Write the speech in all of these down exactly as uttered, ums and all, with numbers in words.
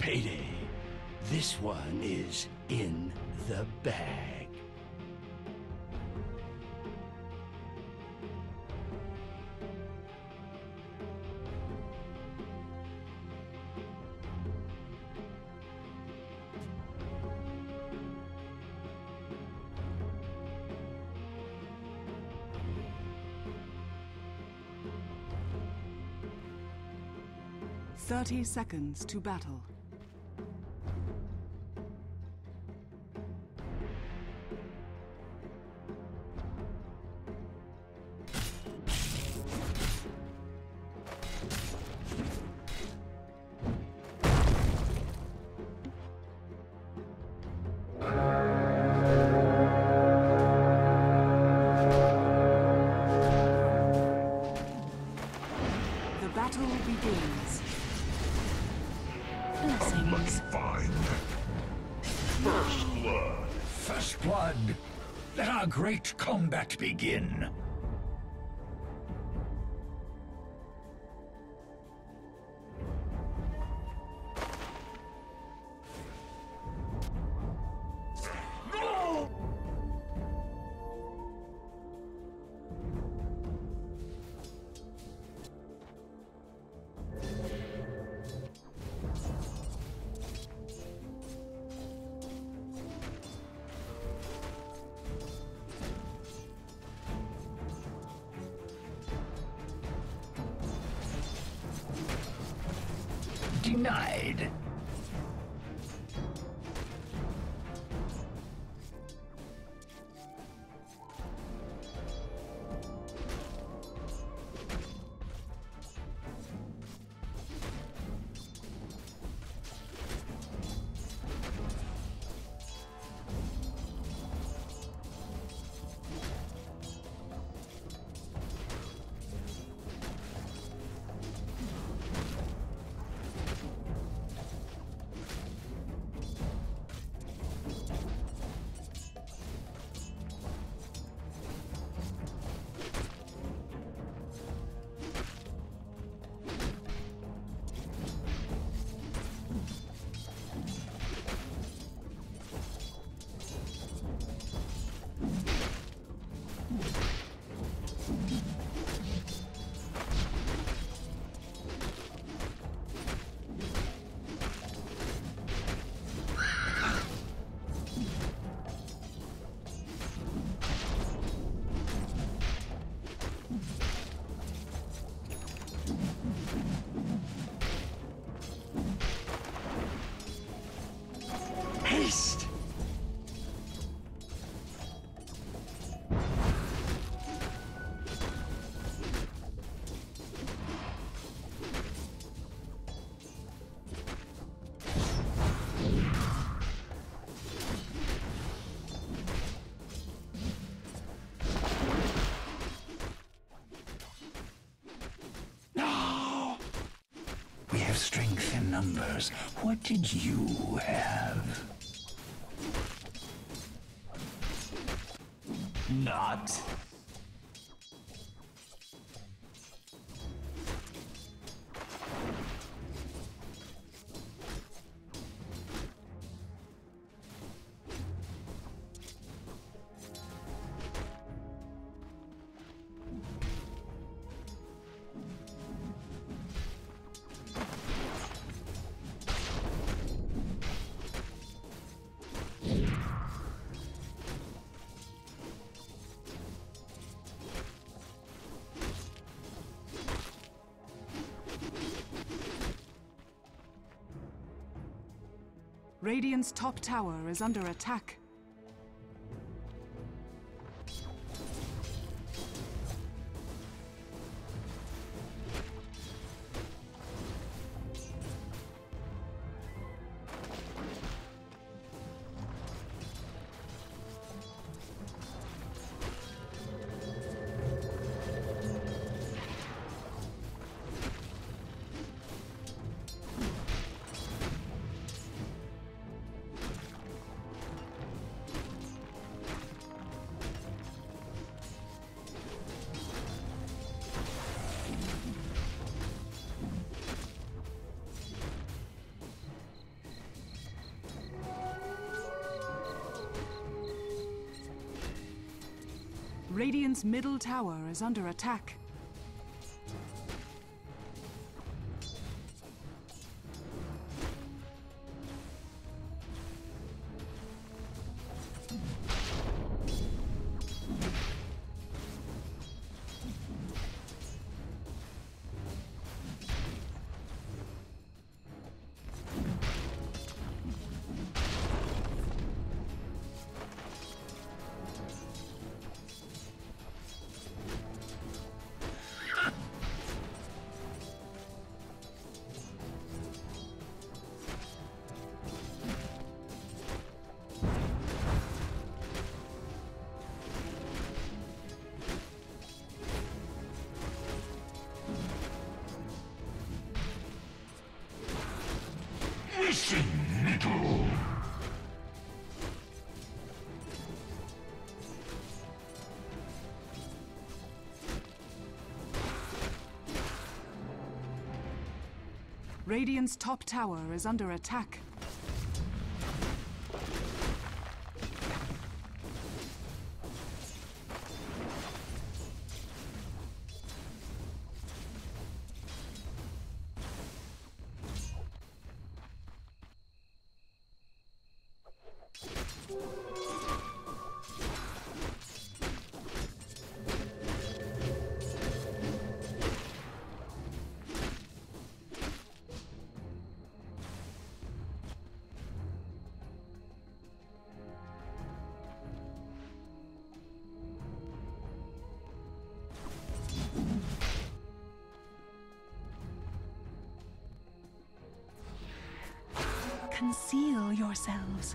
Payday. This one is in the bag. Thirty seconds to battle. The battle begins. Let's find First Blood. First Blood. Let our great combat begin. Denied. Haste! No! We have strength in numbers. What did you have? Not. Radiant's top tower is under attack. Radiant's middle tower is under attack. Listen, little. Radiant's top tower is under attack. Conceal yourselves.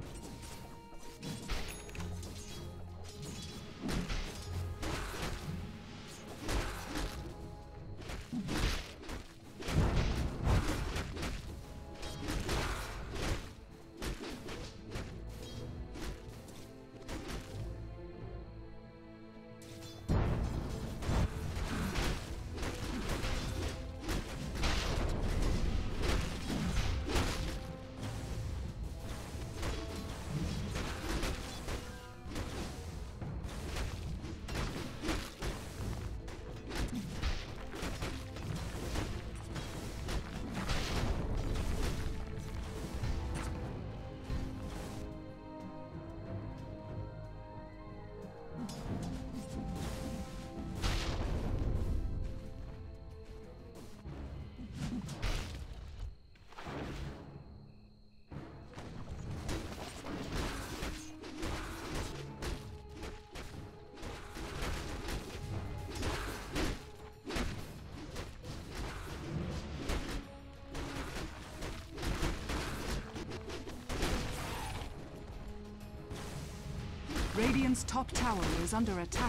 Radiant's top tower is under attack.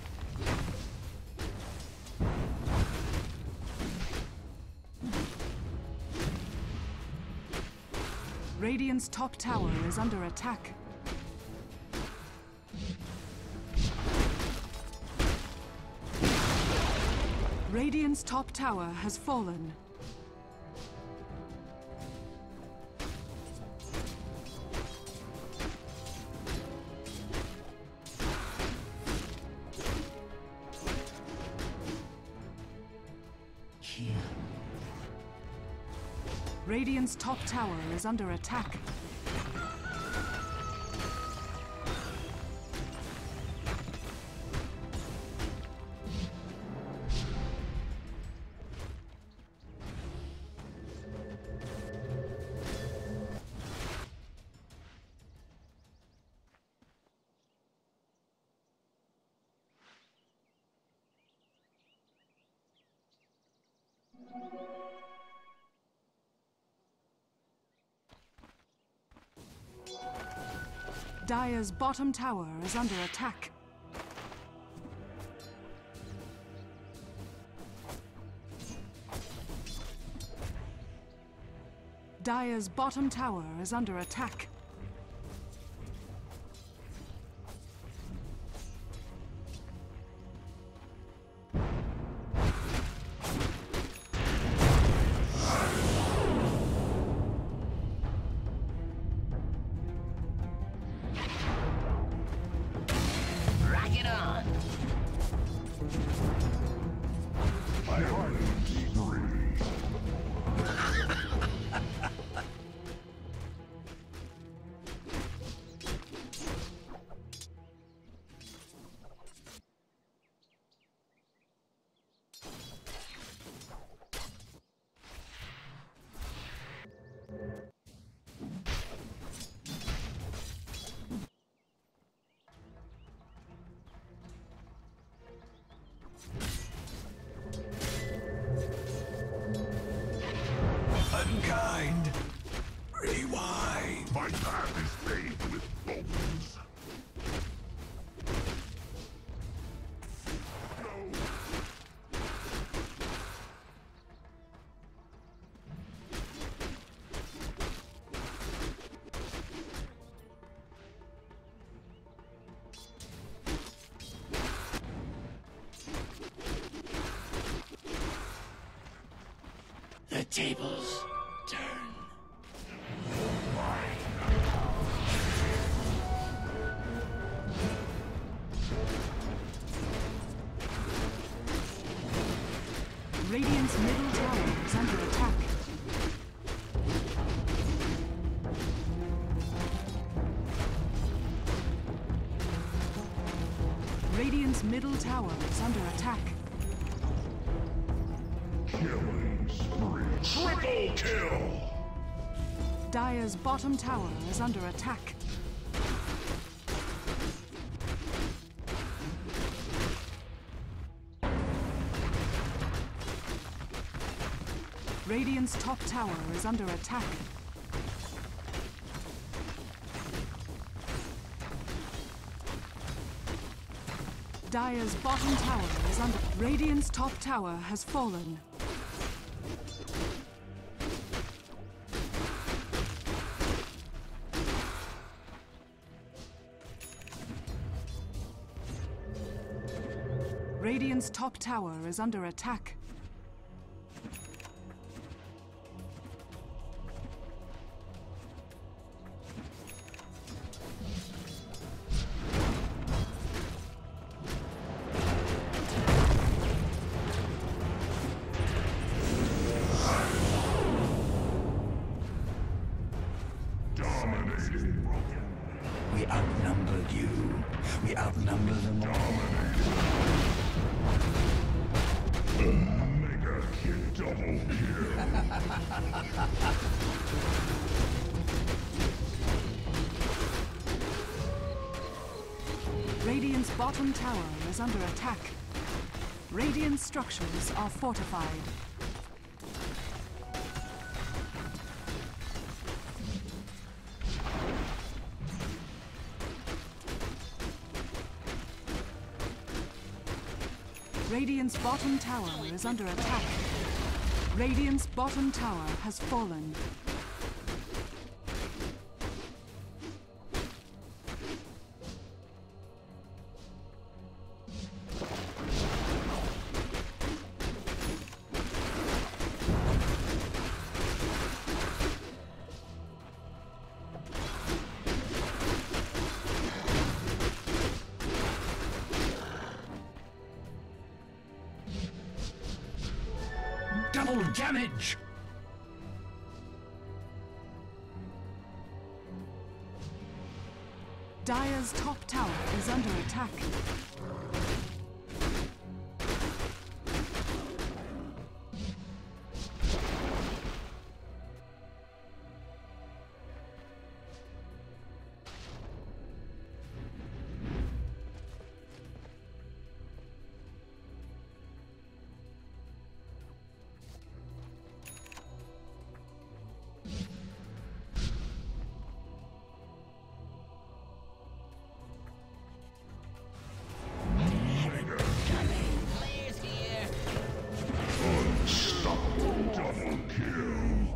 Radiant's top tower is under attack. Radiant's top tower has fallen. Radiant's top tower is under attack. Dire's bottom tower is under attack. Dire's bottom tower is under attack. Rock it on! kind. Rewind. My path is paved with bones. The tables turn. Radiant's middle tower is under attack. Radiant's middle tower is under attack. Killing spree. Triple kill! Dire's bottom tower is under attack. Radiant's top tower is under attack. Dire's bottom tower is under... Radiant's top tower has fallen. Radiant's top tower is under attack. Dominating. We outnumbered you. We outnumber them all. Mega hit double kill. Radiant's bottom tower is under attack. Radiant structures are fortified. Radiant's bottom tower is under attack. Radiant's bottom tower has fallen. Double damage! Dire's top tower is under attack. Unstoppable double kill.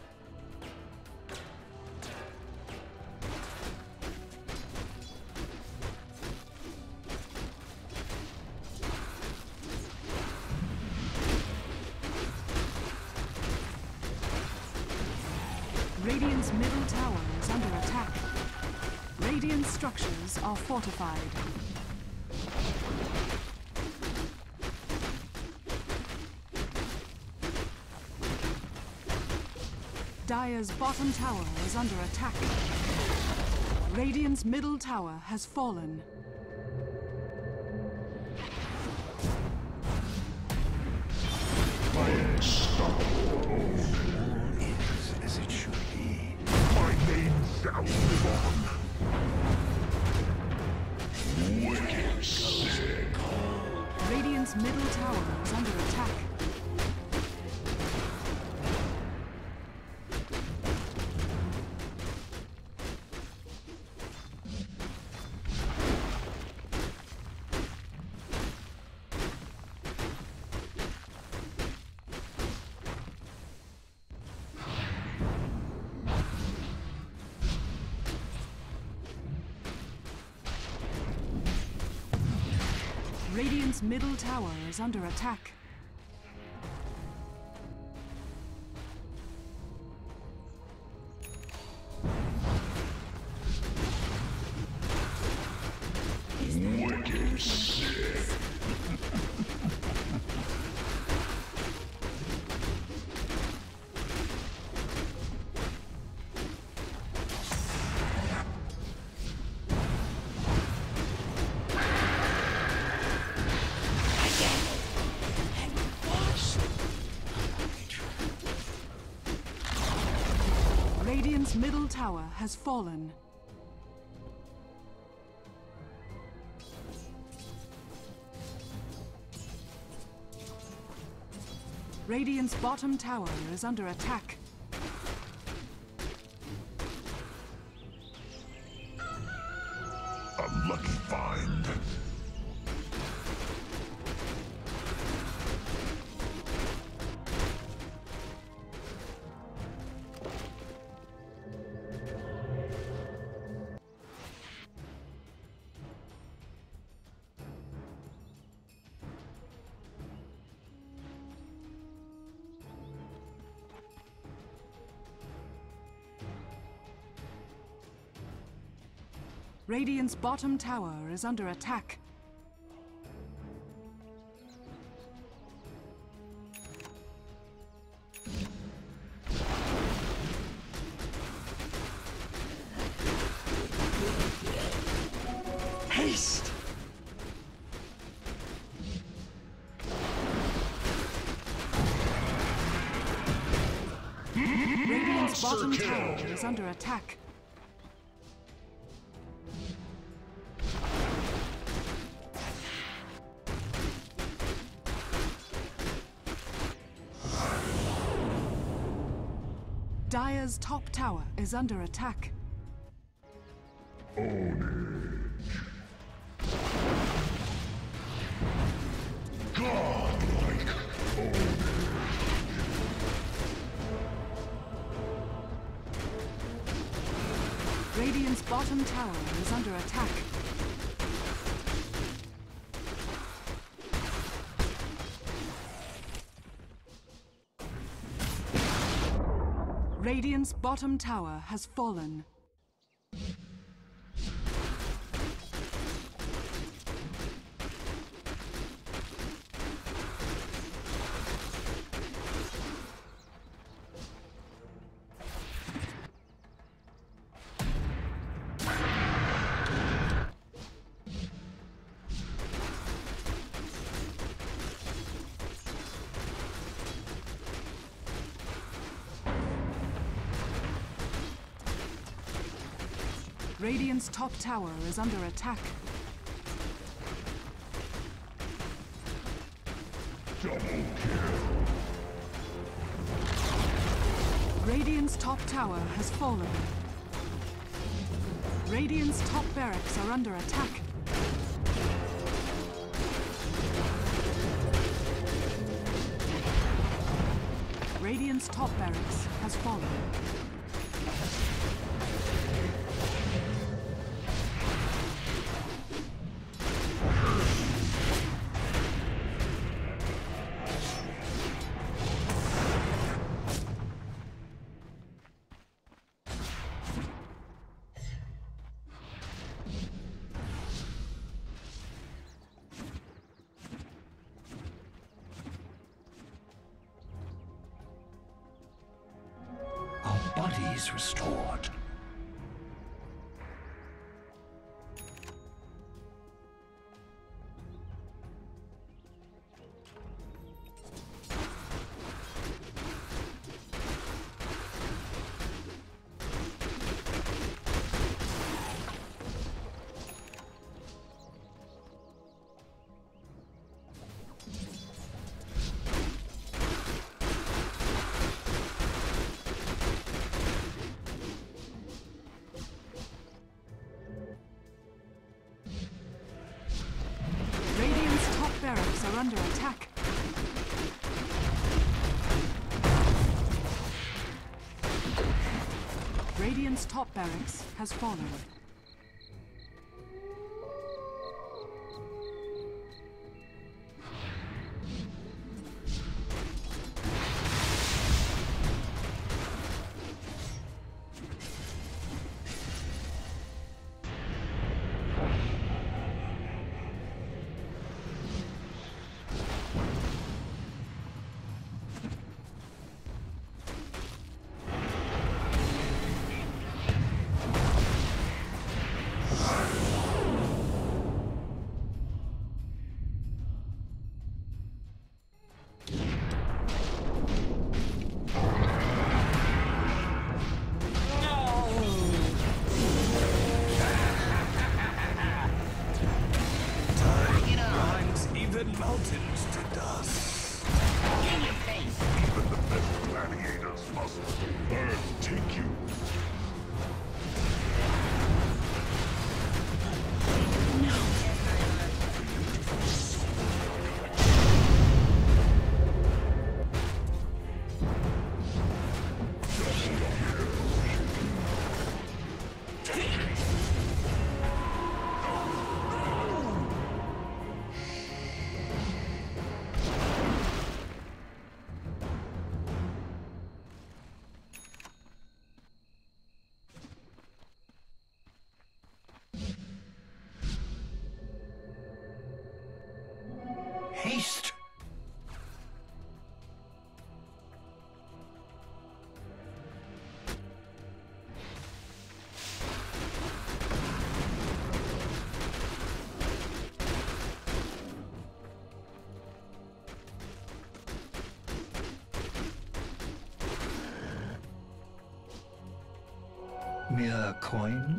Radiant's middle tower is under attack. Radiant structures are fortified. Dire's bottom tower is under attack. Radiant's middle tower has fallen. Unstoppable. All is as it should be. My name shall live on. Wicked sick. Radiant's middle tower is under attack. Radiant's middle tower is under attack. Wicked sick. Radiant's middle tower has fallen. Radiant's bottom tower is under attack. A lucky find. Radiant's bottom tower is under attack. Haste! Radiant's bottom tower is under attack. Dire's top tower is under attack. Godlike ownage. Radiant's bottom tower is under attack. Radiant's bottom tower has fallen. Radiant's top tower is under attack. Double kill. Radiant's top tower has fallen. Radiant's top barracks are under attack. Radiant's top barracks has fallen. Bodies restored. Barracks are under attack. Radiant's top barracks has fallen. Me a coin?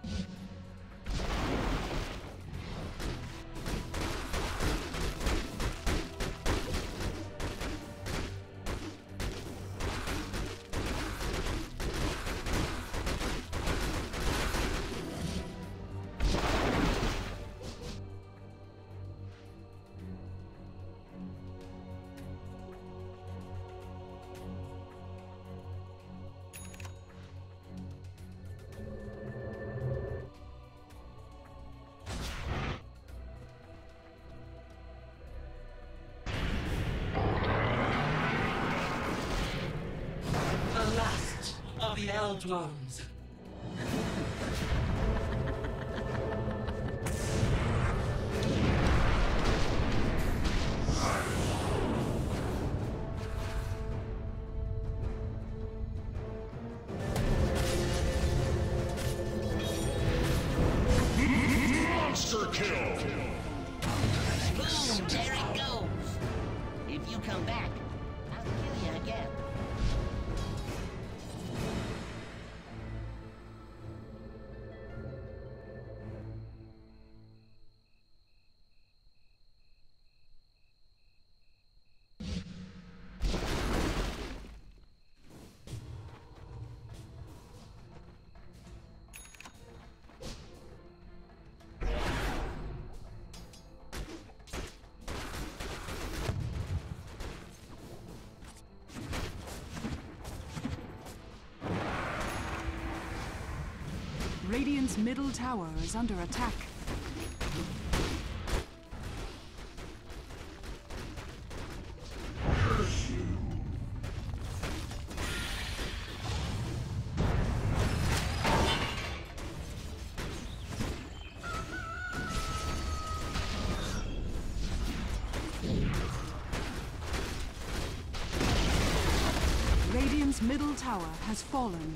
The Eldrums. Monster kill! Boom! There it goes! If you come back, I'll kill you again. Radiant's middle tower is under attack. Radiant's middle tower has fallen.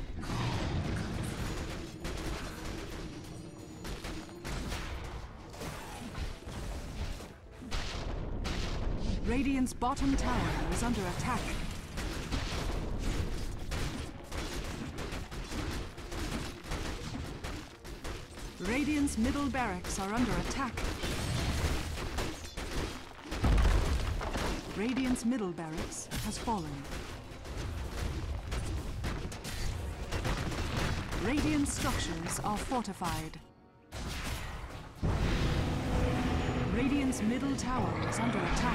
Radiant's bottom tower is under attack. Radiant's middle barracks are under attack. Radiant's middle barracks has fallen. Radiant structures are fortified. Radiant's middle tower is under attack.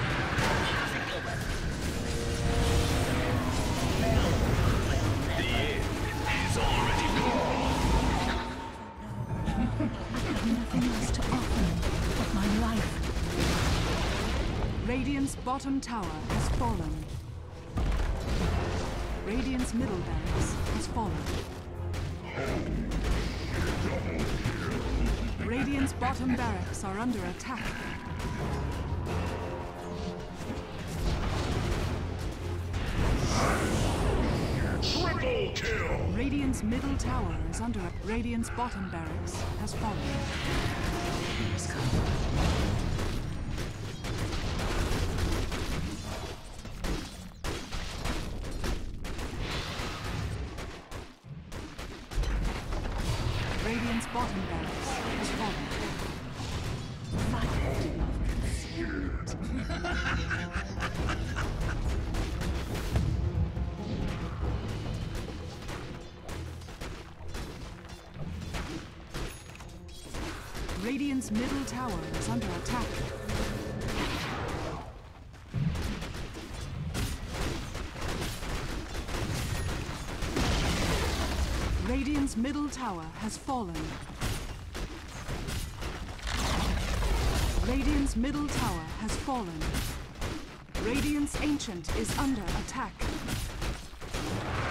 The end is already gone. I have nothing else to offer but my life. Radiant's bottom tower has fallen. Radiant's middle barracks has fallen. Radiant's bottom barracks are under attack. Triple kill! Radiant's middle tower is under attack. Radiant's bottom barracks has fallen. Radiant's bottom barracks has fallen. Fire did not conceal it. Radiant's middle tower is under attack. Radiant's middle tower has fallen. Radiant's middle tower has fallen. Radiant's Ancient is under attack.